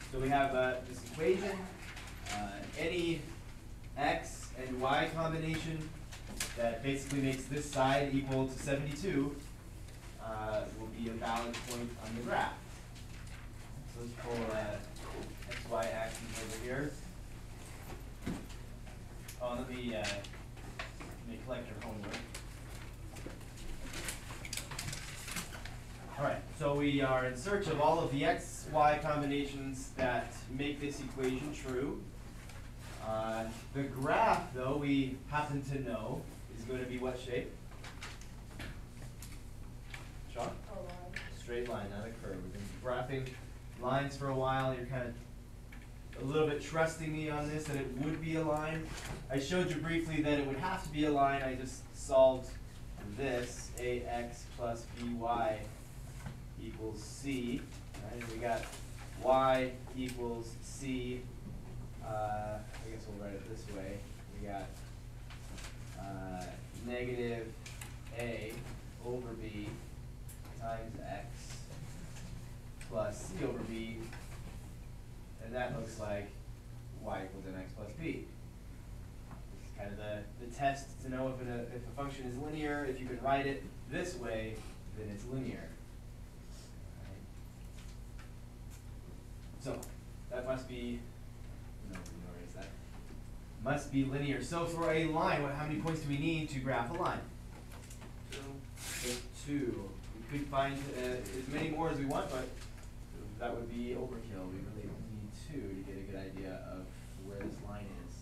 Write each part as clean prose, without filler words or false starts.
So we have this equation, any x and y combination that basically makes this side equal to 72 will be a valid point on the graph. So let's pull xy axis over here. Oh, let me collect your homework. All right, so we are in search of all of the x, y combinations that make this equation true. The graph, though, we happen to know is going to be what shape? Sean? A line. Straight line, not a curve. We've been graphing lines for a while. You're kind of a little bit trusting me on this, that it would be a line. I showed you briefly that it would have to be a line. I just solved this, ax plus by equals c. Right? We got y equals c. I guess we'll write it this way. We got negative a over b times x plus c over b, and that looks like y equals mx plus b. This is kind of the test to know if a function is linear. If you can write it this way, then it's linear. Right? So that must be, no, erase that. Must be linear. So for a line, how many points do we need to graph a line? 2. Just 2. We could find as many more as we want, but that would be overkill. We really need 2 to get a good idea of where this line is.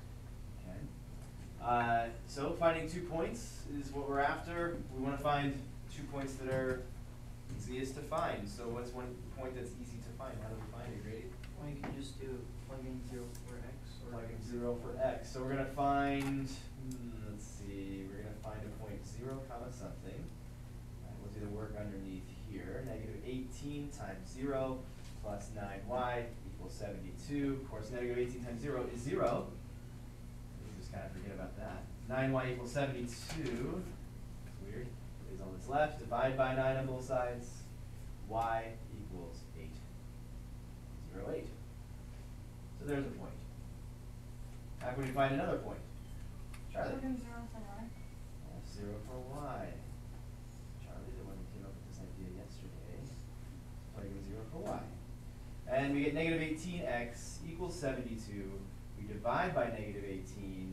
Okay. So finding 2 points is what we're after. We want to find 2 points that are easiest to find. So what's one point that's easy to find? How do we find it, Grady? Well, you can just do plug in 0 for x. Or Plug in 0 for x. So we're going to find, let's see, we're going to find a point 0 comma something. We'll do the work underneath here. Negative 18 times 0 plus 9y equals 72. Of course, negative 18 times 0 is 0. We just kind of forget about that. 9y equals 72. That's weird. Is all that's left. Divide by 9 on both sides. Y equals 8. 0, 8. So there's a point. How can we find another point? Charlie. Plug in 0 for y. 0 for y. Charlie, the one who came up with this idea yesterday. Plugging in 0 for y. And we get negative 18x equals 72. We divide by negative 18.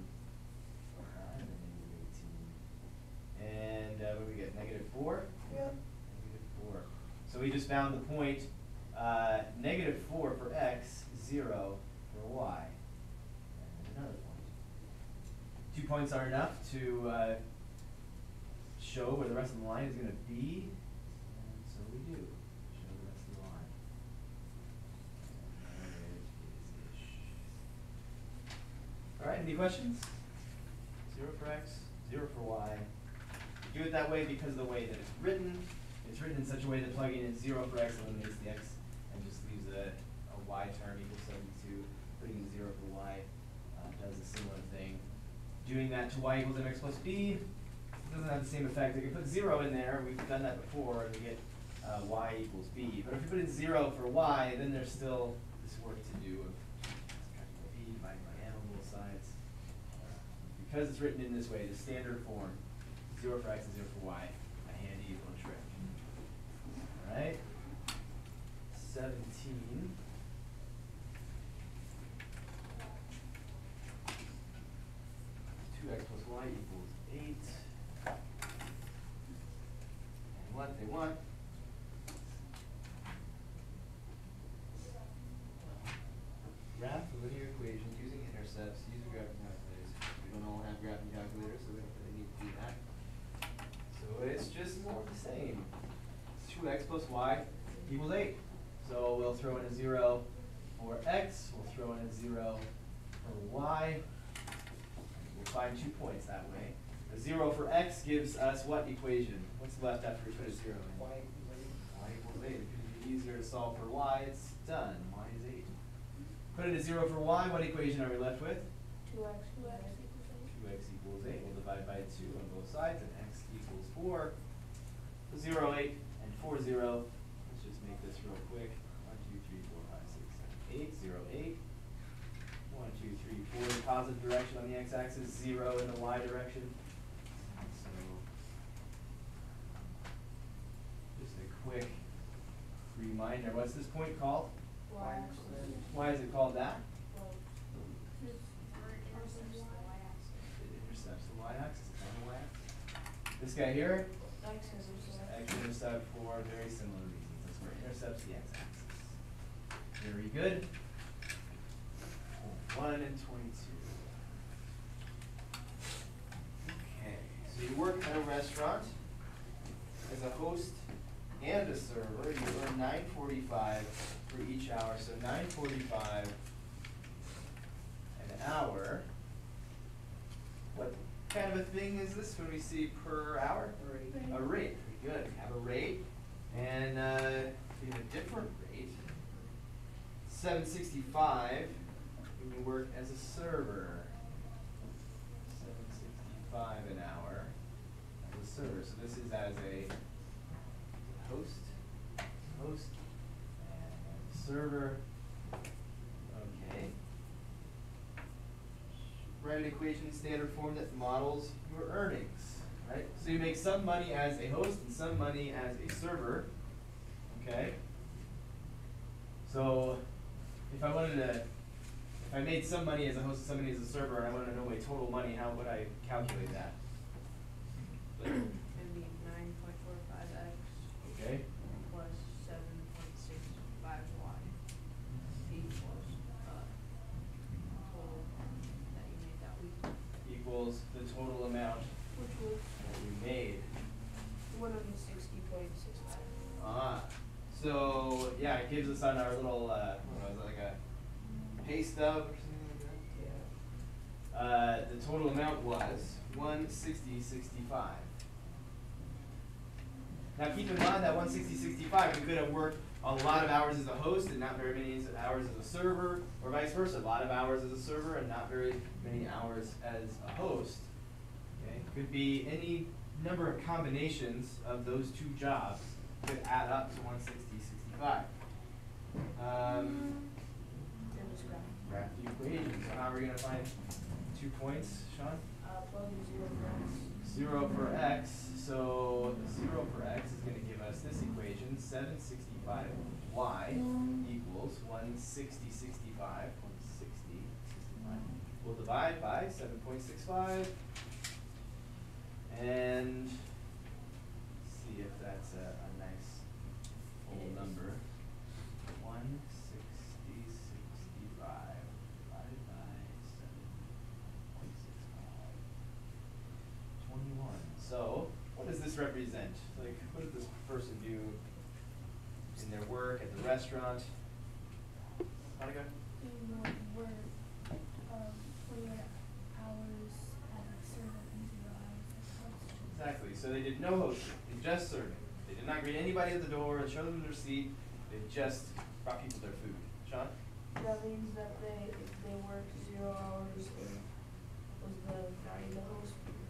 And what do we get? Negative 4? Yep. Negative 4. So we just found the point negative 4 for x, 0 for y. And another point. 2 points are enough to show where the rest of the line is going to be. And so we do. Show the rest of the line. All right, any questions? 0 for x, 0 for y. We do it that way because of the way that it's written. It's written in such a way that plugging in 0 for x eliminates the x and just leaves a y term equals 72. Putting in 0 for y does a similar thing. Doing that to y equals mx plus b doesn't have the same effect. We can put 0 in there. We've done that before, and we get y equals b. But if you put in 0 for y, then there's still this work to do of subtracting b, dividing by n on both sides. Because it's written in this way, the standard form, 0 for x and 0 for y, a handy little trick. All right, 17. 2x plus y equals 8. And what they want. Graph the linear equation using intercepts, using graphing calculators. We don't all have graphing calculators, so we don't really need to do that. So it's just more of the same. 2x plus y equals 8. So we'll throw in a 0 for x, we'll throw in a 0 for y. We'll find 2 points that way. The 0 for x gives us what equation? What's left after we put a 0 in? y equals 8. Y equals 8. If it'd be easier to solve for y, it's done. Y is 8. Put in a 0 for y, what equation are we left with? 2x equals 8. 2x equals 8. We'll divide by 2 on both sides, and x equals 4. So 0, 8, and 4, 0. Let's just make this real quick. 1, 2, 3, 4, 5, 6, 7, x-axis, 0 in the y direction. So, just a quick reminder, what's this point called? Y-axis. Why is it called that? Well, it's where it intercepts the y-axis. It intercepts the y-axis, it's on the y-axis. This guy here, X-intercept. x-intercept for very similar reasons. That's where it intercepts the x-axis. Very good. 1 and 22. Okay, so you work at a restaurant as a host and a server. You earn $9.45 for each hour, so $9.45 an hour. What kind of a thing is this when we see per hour? Rate. A rate. Very good. We have a rate, and we have a different rate. $7.65 when you work as a server. $7.65 an hour as a server. So this is as a host, and server. Okay. Write an equation in standard form that models your earnings, right? So you make some money as a host and some money as a server, okay? So if I made some money as a host and some money as a server, and I wanted to know my total money, how would I calculate that? It'd be 9.45x Okay, plus 7.65y equals total that you made that week. equals the total amount Which was that you made. 160.65. So yeah, it gives us on our little, what was it, like a pay stub or something like that? The total amount was $160.65. Now keep in mind that $160.65, we could have worked a lot of hours as a host and not very many hours as a server, or vice versa, a lot of hours as a server and not very many hours as a host. Okay, could be any number of combinations of those two jobs could add up to $160.65. And it's graph. Graph the equation. So how are we going to find 2 points, Sean? Plug in 0 for x. 0 for x. So 0 for x is going to give us this equation: 765y equals 160.65. 160.65. We'll divide by 7.65 and see if that's a nice whole number. 160.65 divided by 7.65. 21. So, what does this represent? Like, what does this person do in their work at the restaurant? Monica? You work 20 hours as a server and 0 hours as a host. Exactly. So they did no hosting. They just serving. They did not greet anybody at the door and show them their seat. They just brought people their food. Sean? That means that if they worked 0 hours, was the value the host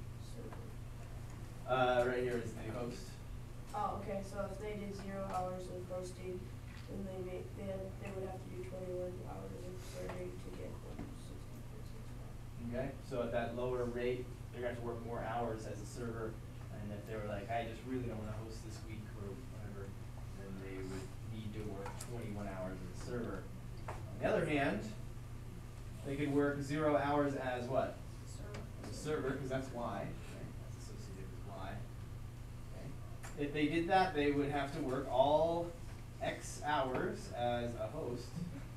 server? Right here is the host. Oh, okay, so if they did 0 hours of hosting, then they would have to do 21 hours of serving to get 160.65. Okay. So at that lower rate, they're going to have to work more hours as a server. And if they were like, I just really don't want to host this week or whatever, then they would need to work 21 hours as a server. On the other hand, they could work 0 hours as what? As a server, because that's y, right? That's associated with y. Okay. If they did that, they would have to work all x hours as a host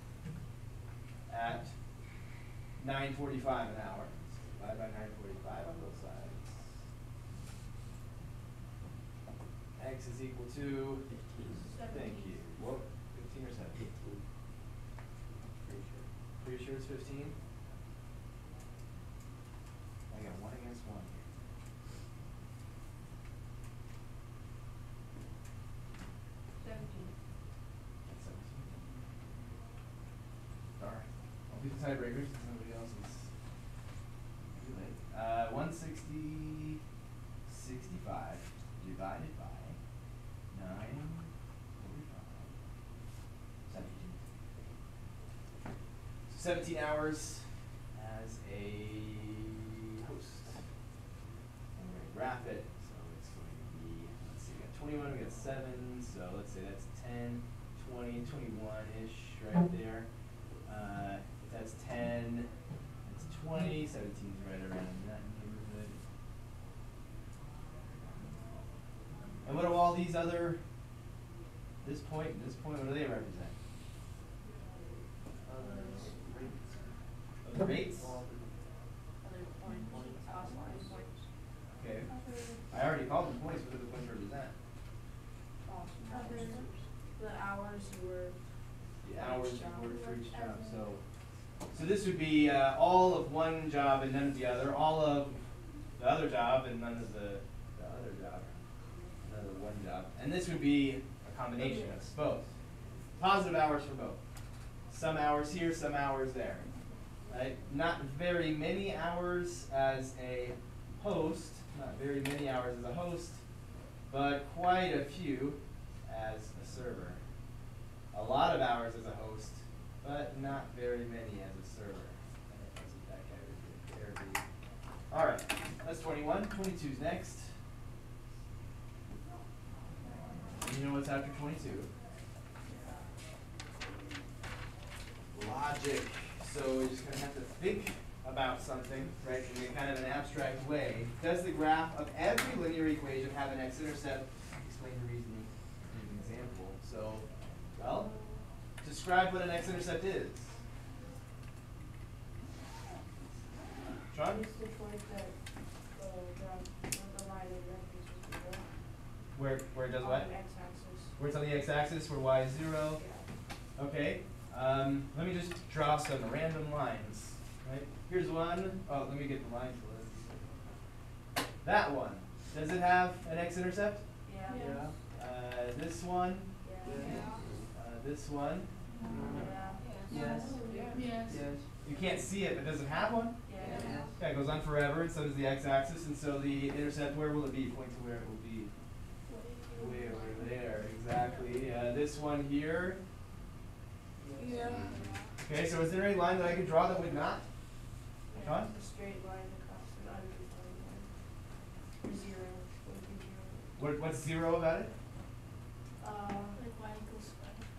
at $9.45 an hour. So divide by 9.45 on both sides. X is equal to, thank you, what, 15 or 17? Pretty sure it's 15? I got 1 against 1 here. That's 17. Darn. I'll be the tiebreaker since nobody else is too late. 160.65 divided by 9.45. 17. So 17 hours as a graph it. So it's going to be, let's see, we got 21, we got 7, so let's say that's 10, 20, 21-ish right there. If that's 10, that's 20, 17 is right around that neighborhood. And what do all these other, this point and this point, what do they represent? Those rates? Other points, possible points. Okay. I already called them points. What do the points represent? Other, the hours you were. The hours you job. worked for each job. So this would be all of one job and none of the other, all of the other job and none of the other job, none of the one job. And this would be a combination of both. Positive hours for both. Some hours here, some hours there. Right? Not very many hours as a host, not very many hours as a host, but quite a few as a server. A lot of hours as a host, but not very many as a server. That's what that guy would do there. All right, that's 21. 22 is next. And you know what's after 22? Logic. So we're just going to have to think about something, right, in a kind of an abstract way. Does the graph of every linear equation have an x-intercept? Explain the reasoning in an example. So, well, describe what an x-intercept is. Sean? It's the point that the line of reference is zero. Where it does On what? an x-axis. Where it's on the x-axis, where y is 0. Yeah. Okay. Let me just draw some random lines. Right? Here's one. Oh, let me get the line for this. That one. Does it have an x-intercept? Yeah. Yeah. This one. Yeah. This one. Yeah. Yes. Yes. Yes. You can't see it, but does it have one? Yeah. Yeah, it goes on forever, and so does the x-axis, and so the intercept, where will it be? Point to where it will be. Way over there, exactly. This one here. Yeah. Okay, so is there any line that I could draw that would not? Yeah, Sean? a straight line across the undefined line. Or zero. Would be zero. What's 0 about it? Like y equals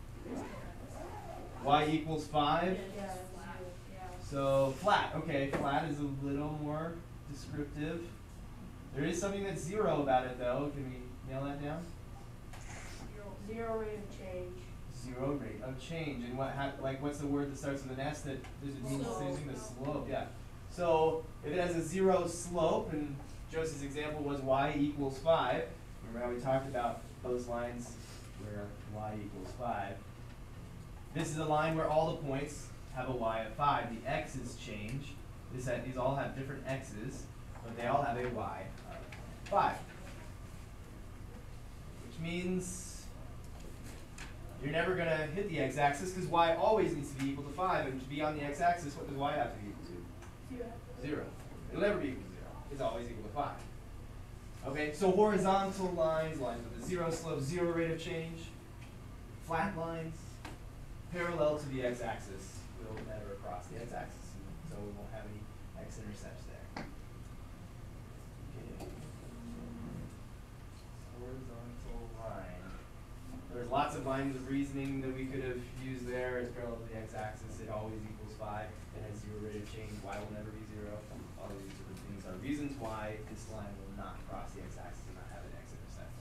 5. Y equals 5. Yeah, zero. Yeah. So flat. Okay, flat is a little more descriptive. There is something that's 0 about it, though. Can we nail that down? Zero rate of change. 0 rate of change. And what? What's the word that starts with an S that does it mean Slope. using the slope? Yeah. So if it has a 0 slope, and Josie's example was y equals 5. Remember how we talked about those lines where y equals 5. This is a line where all the points have a y of 5. The x's change. These all have different x's, but they all have a y of 5. Which means you're never going to hit the x-axis because y always needs to be equal to 5. And to be on the x-axis, what does y have to be equal to? 0. It'll never be equal to 0. It's always equal to 5. Okay, so horizontal lines, lines with a 0 slope, 0 rate of change, flat lines, parallel to the x-axis, will never cross the x-axis. So we won't have any x-intercepts there. Okay. Horizontal line. There's lots of lines of reasoning that we could have used there. It's parallel to the x-axis. It always equals 5. It has 0 rate of change. Y will never be 0. All of these different things are reasons why this line will not cross the x-axis and not have an x-intercept.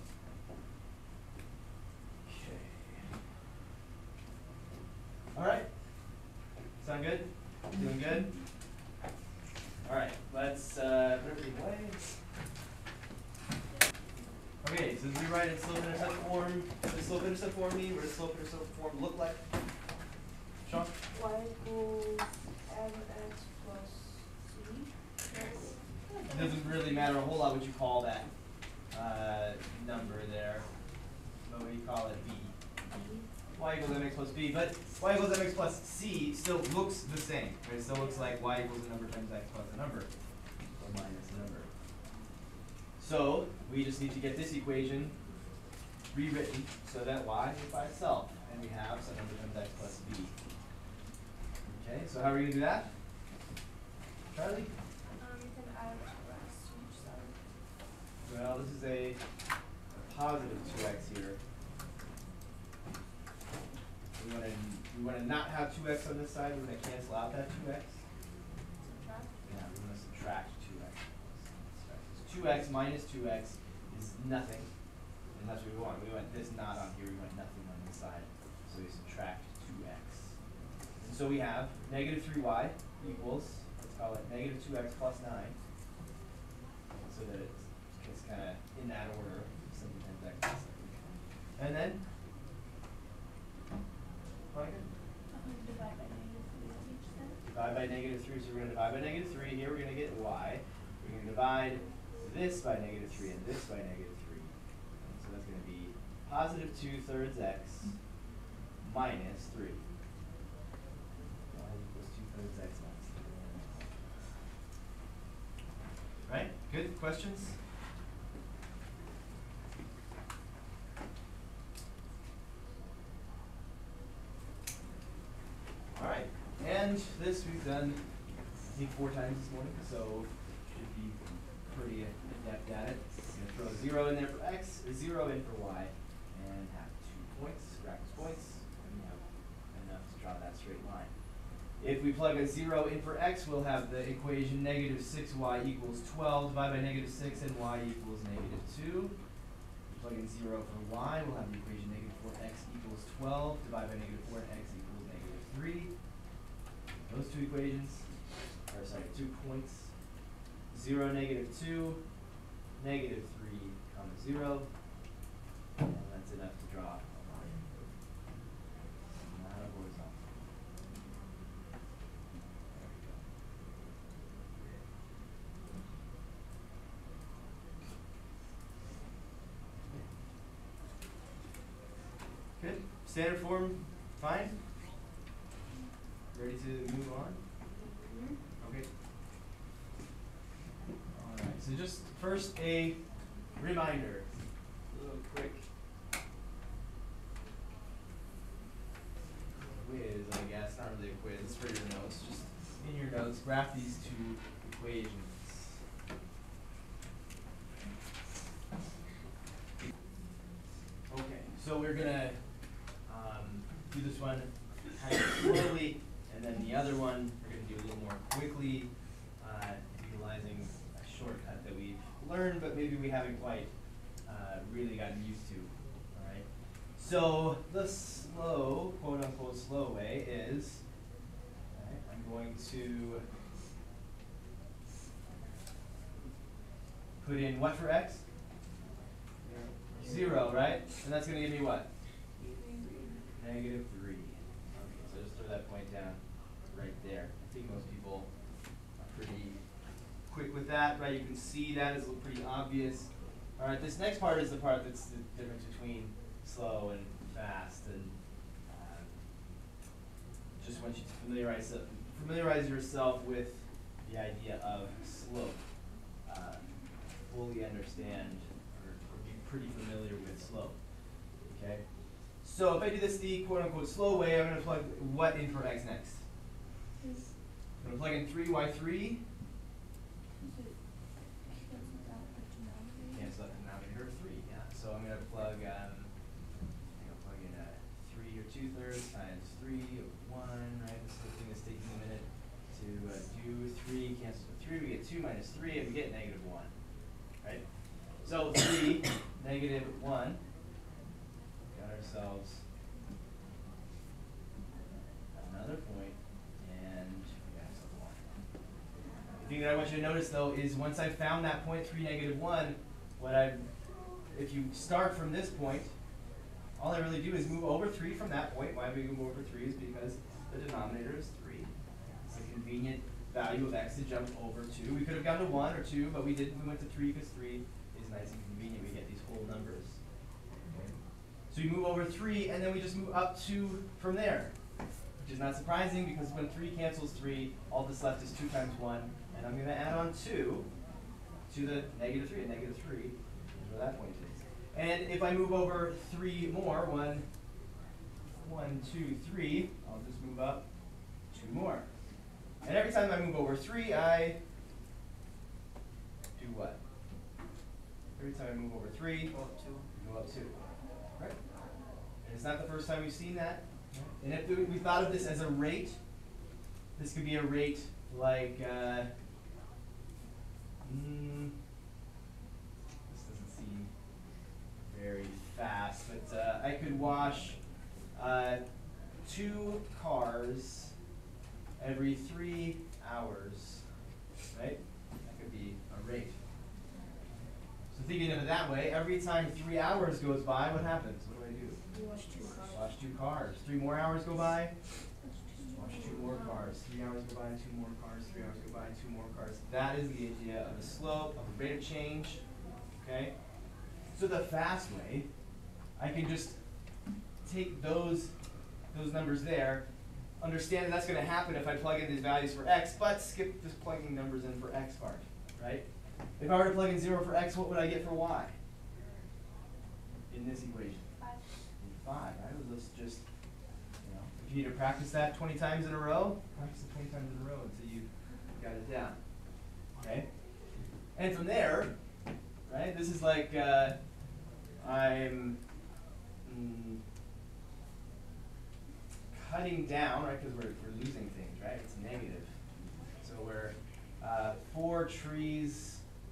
Okay. All right. Sound good? Doing good? All right. Let's put everything away. Okay, so as we write in slope-intercept form, what does slope-intercept form mean? What does slope-intercept form look like? Sean? Y equals mx plus c. It doesn't really matter a whole lot what you call that number there. What would you call it? B. Y equals mx plus b, but y equals mx plus c still looks the same. Right? It still looks like y equals a number times x plus a number, or minus a number. So we just need to get this equation rewritten so that y is by itself, and we have some number times x plus b. Okay, so how are we going to do that? Charlie? You can add x to each side. Well, this is a positive 2x here. We want to not have 2x on this side. We're going to cancel out that 2x. Subtract. Yeah, we're going to subtract 2x. 2x minus 2x is nothing. And that's what we want. We want this not on here. We want nothing on this side. So we subtract 2x. And so we have negative 3y equals, let's call it negative 2x plus 9. So that it's kind of in that order. Simple times x plus 9. And then, Divide by negative 3 on each side. divide by negative 3. So we're going to divide by negative 3. Here we're going to get y. We're going to divide this by negative 3 and this by negative 3. And so that's going to be positive 2/3 x minus 3. Y equals 2/3 x minus 3. Right? Good? Questions? All right. And this we've done, I think, 4 times this morning, so should be pretty adept at it. I'm going to throw a 0 in there for x, a 0 in for y, and have 2 points, brackets points, and we have enough to draw that straight line. If we plug a 0 in for x, we'll have the equation negative 6y equals 12, divided by negative 6, and y equals negative 2. If we plug in 0 for y, we'll have the equation negative 4x equals 12, divided by negative 4 and x equals negative 3. Those two equations, or sorry, 2 points, 0, negative 2, negative 3, comma 0, and that's enough to draw a line. Not a horizontal. There we go. Good. Standard form, fine? Ready to move on? Okay. Alright, so just first a reminder. A little quick quiz, I guess. Not really a quiz, it's for your notes. Just in your notes, graph these 2 equations. Okay, so we're gonna do this one kind of slowly, and then the other one we're going to do a little more quickly, utilizing a shortcut that we've learned, but maybe we haven't quite really gotten used to. All right. So the slow, quote unquote, slow way is, all right, I'm going to put in what for x? 0, right? And that's going to give me what? Negative 3. Okay, so just throw that point down right there. I think most people are pretty quick with that, right? You can see that is pretty obvious. All right, this next part is the part that's the difference between slow and fast, and just want you to familiarize yourself with the idea of slope. Fully understand or be pretty familiar with slope. Okay. So if I do this the quote unquote slow way, I'm going to plug what in for x next? I'm going to plug in 3y3. Cancel out the denominator of 3, yeah. So I'm going to plug, plug in 3 or 2/3 times 3 of 1, right? This whole thing is taking a minute to do 3, cancel the 3, we get 2 minus 3, and we get negative 1, right? So 3, negative 1. Got ourselves another point, and we got ourselves 1. The thing that I want you to notice, though, is once I found that point, 3, negative 1, if you start from this point, all I really do is move over 3 from that point. Why we move over 3 is because the denominator is 3. It's a convenient value of x to jump over to. We could have gone to 1 or 2, but we didn't. We went to 3 because 3 is nice and convenient. We get these whole numbers. Okay. So you move over 3, and then we just move up 2 from there, which is not surprising because when 3 cancels 3, all that's left is 2 times 1, and I'm going to add on 2 to the negative 3, and negative 3 is where that point is. And if I move over 3 more, 1, 2, 3, I'll just move up 2 more. And every time I move over 3, I do what? Every time I move over 3, Go up 2. go up 2. Right? And it's not the first time we've seen that. And if we thought of this as a rate, this could be a rate like, this doesn't seem very fast, but I could wash 2 cars every 3 hours, right? That could be a rate. So thinking of it that way, every time 3 hours goes by, what happens? What do I do? You wash 2 cars. Wash 2 cars. 3 more hours go by. Wash 2 more cars. 3 hours go by, 2 more cars. 3 hours go by, 2 more cars. That is the idea of a slope, of a rate of change. Okay? So the fast way, I can just take those numbers there, understand that that's going to happen if I plug in these values for x, but skip just plugging numbers in for x part, right? If I were to plug in 0 for x, what would I get for y in this equation? 5. 5. I would just, if you need to practice that 20 times in a row, practice it 20 times in a row until you got it down. Okay? And from there, right, this is like I'm cutting down, right, because we're losing things, right? It's negative. So we're 4 trees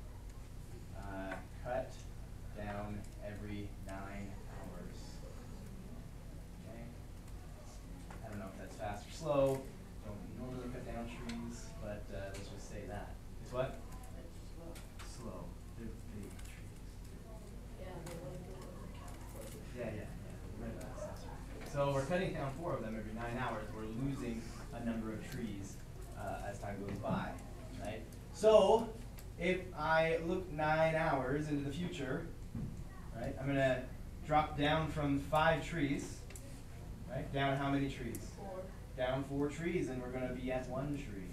cut down every 9 hours. Okay? I don't know if that's fast or slow. Don't normally cut down trees, but let's just say that. It's what? Slow. They're big trees. Yeah, they want to do it. Yeah. Remember that's right. So we're cutting down 4 of them every 9 hours. We're losing a number of trees as time goes by, right? So if I look 9 hours into the future, right, I'm going to drop down from 5 trees, right, down how many trees? 4. Down 4 trees, and we're going to be at 1 tree.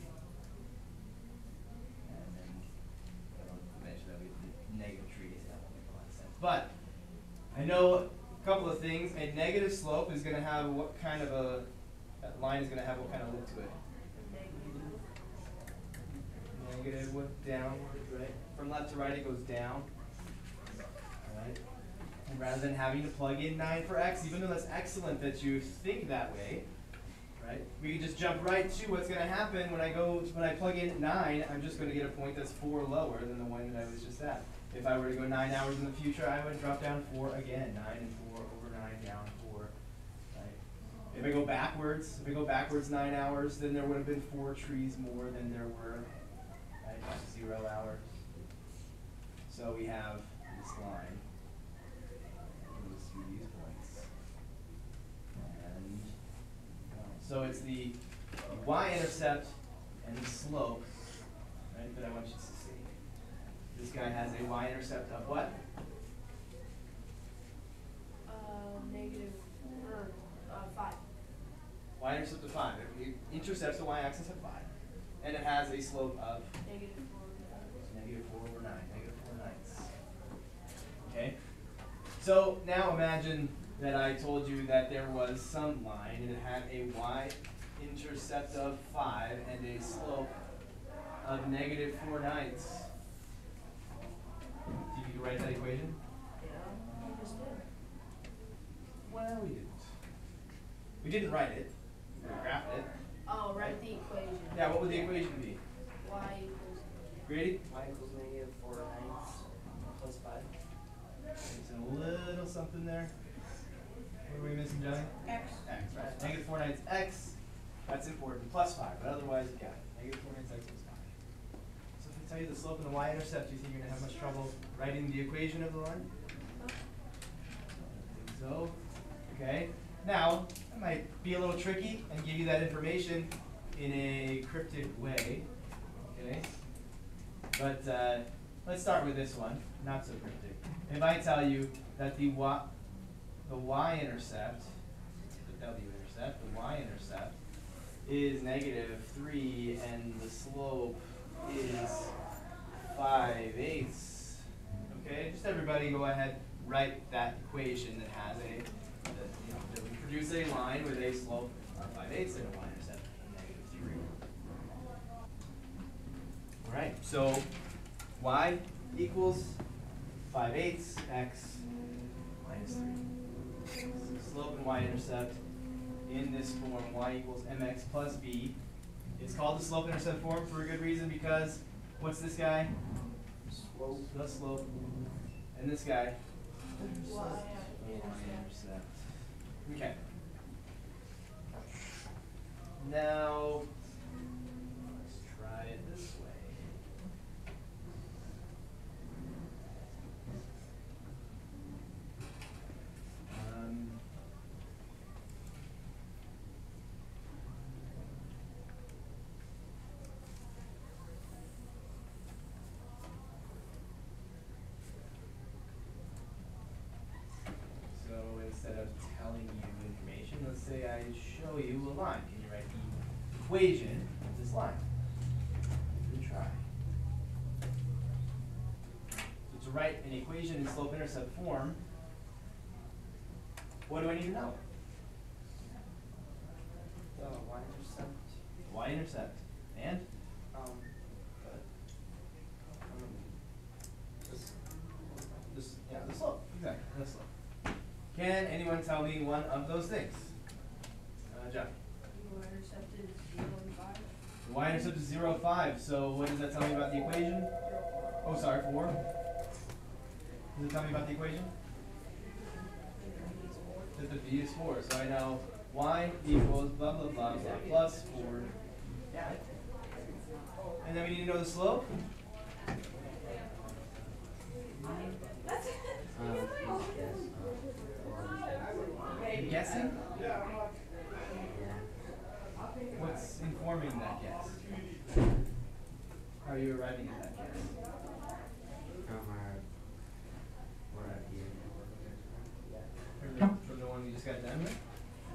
And then eventually that'll be the negative trees. That won't make a lot of sense. But I know a couple of things. A negative slope is going to have what kind of that line is going to have what kind of look to it? Negative with downward, right? From left to right it goes down. Alright? And rather than having to plug in 9 for x, even though that's excellent that you think that way, right? We can just jump right to what's going to happen when I plug in 9, I'm just going to get a point that's 4 lower than the one that I was just at. If I were to go 9 hours in the future, I would drop down 4 again. 9 and 4 over 9 down 4. Right? If I go backwards 9 hours, then there would have been 4 trees more than there were at 0 hours. So we have this line. Goes through these points. And so it's the y-intercept and the slope, right, that I want you to see. This guy has a y-intercept of what? Negative 5. Y-intercept of 5. It intercepts the y-axis at 5. And it has a slope of Negative 4 over 9. Negative 4 ninths. Okay? So now imagine that I told you that there was some line and it had a y-intercept of 5 and a slope of negative 4 ninths. Do you need to write that equation? Yeah, we just did. Well, we didn't. We didn't write it. We graphed it. Oh, write the equation. Yeah, what would the equation be? Y equals. Grady? Y equals negative 4 ninths plus 5. Missing a little something there. What are we missing, Johnny? X. X, right. Negative 4 ninths x. That's important. Plus 5, but otherwise you got it. Negative 4 ninths x plus 5. So if I tell you the slope and the y-intercept, do you think you're going to have much trouble writing the equation of the line? I don't think so. Okay. Now, that might be a little tricky and give you that information in a cryptic way. Okay. But let's start with this one. Not so cryptic. If I tell you that the y-intercept, the w-intercept, the y-intercept is negative 3 and the slope is 5/8. Okay, just everybody go ahead, write that equation that has that will produce a line with a slope of 5/8 and a y-intercept of negative 3. All right, so y equals 5/8 x minus 3. So slope and y-intercept in this form, y equals mx plus b. It's called the slope-intercept form for a good reason, because what's this guy? Slope. The slope. And this guy? Y-intercept. Y-intercept. Okay. Now, let's try it this way. So instead of telling you information, let's say I show you a line. Can you write the equation of this line? Good try. So to write an equation in slope-intercept form, what do I need to know? The y-intercept. Y-intercept. And? Yeah, the slope. Exactly, the slope. Can anyone tell me one of those things? John. Y-intercept is 0 and 5. The y-intercept is 0, 5. So what does that tell me about the equation? Oh, sorry, 4. Does it tell me about the equation? That the v is 4. So I know y equals blah, blah, blah, blah, plus 4. Yeah. And then we need to know the slope. You guessing? What's informing that guess? How are you arriving at that guess? From the one you just got done with?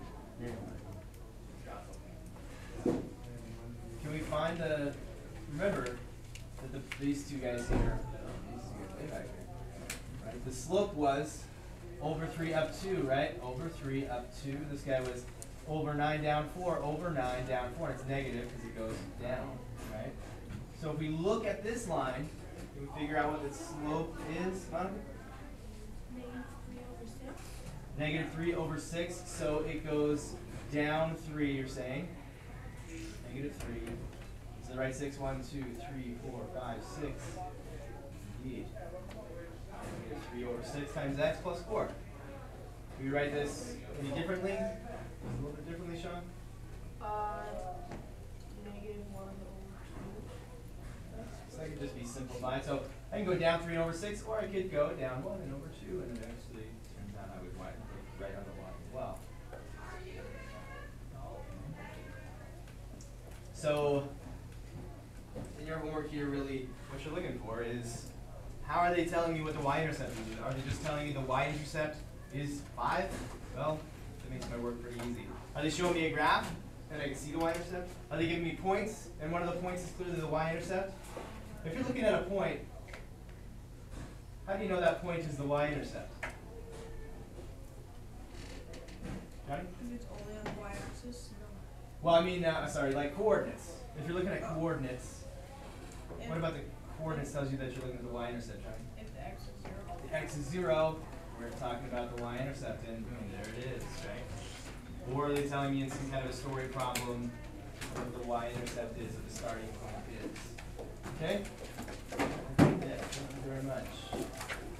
Can we find the, remember that these two guys here, way back here, right? The slope was over 3 up 2, right? Over 3 up 2. This guy was over 9 down 4, over 9 down 4. And it's negative because it goes down, right? So if we look at this line, can we figure out what the slope is, Monica? Negative 3 over 6. Negative 3 over 6, so it goes down 3, you're saying. Negative 3. Is it right? 6, 1, 2, 3, 4, 5, 6. Indeed. Negative 3 over 6 times x plus 4. Can we write this any differently? Just a little bit differently, Sean? Negative 1 over 2. So that could just be simplified. So I can go down 3 over 6, or I could go down 1 and over 2, and eventually turns out I would write on the y as well. So in your homework here, really, what you're looking for is, how are they telling me what the y-intercept is? Are they just telling me the y-intercept is 5? Well, that makes my work pretty easy. Are they showing me a graph and I can see the y-intercept? Are they giving me points, and one of the points is clearly the y-intercept? If you're looking at a point, how do you know that point is the y-intercept? Johnny? If it's only on the y-axis, Well, I mean, sorry, like coordinates. If you're looking at coordinates, no. what about the coordinates tells you that you're looking at the y-intercept, Johnny? If the x is 0. The x is 0, we're talking about the y-intercept, and boom, there it is, right? Or are they telling me in some kind of a story problem what the y-intercept is, what the starting point is? Okay?